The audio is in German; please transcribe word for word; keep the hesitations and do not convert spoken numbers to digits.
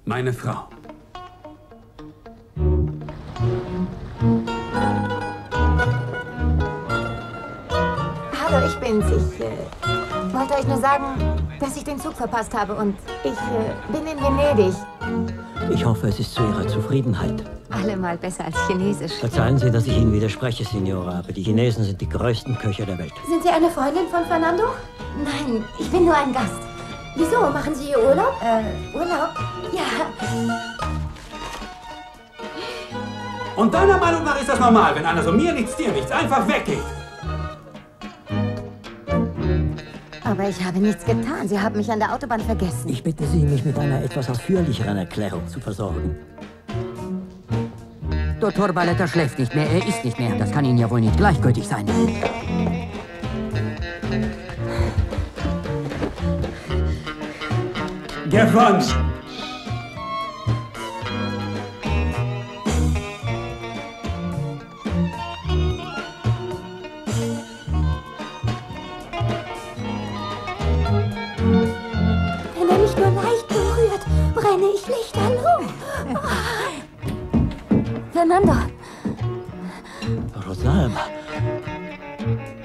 Meine Frau. Hallo, ich bin's. Ich äh, wollte euch nur sagen, dass ich den Zug verpasst habe und ich äh, bin in Venedig. Ich hoffe, es ist zu Ihrer Zufriedenheit. Allemal besser als Chinesisch. Verzeihen Sie, dass ich Ihnen widerspreche, Signora, aber die Chinesen sind die größten Köche der Welt. Sind Sie eine Freundin von Fernando? Nein, ich bin nur ein Gast. Wieso? Machen Sie hier Urlaub? Äh, Urlaub? Ja. Und deiner Meinung nach ist das normal, wenn einer so mir nichts, dir nichts einfach weggeht? Aber ich habe nichts getan. Sie haben mich an der Autobahn vergessen. Ich bitte Sie, mich mit einer etwas ausführlicheren Erklärung zu versorgen. Doktor Barletta schläft nicht mehr, er isst nicht mehr. Das kann Ihnen ja wohl nicht gleichgültig sein. Gewonnen! Wenn er mich nur leicht berührt, brenne ich lichterloh. Fernando. Rosalba.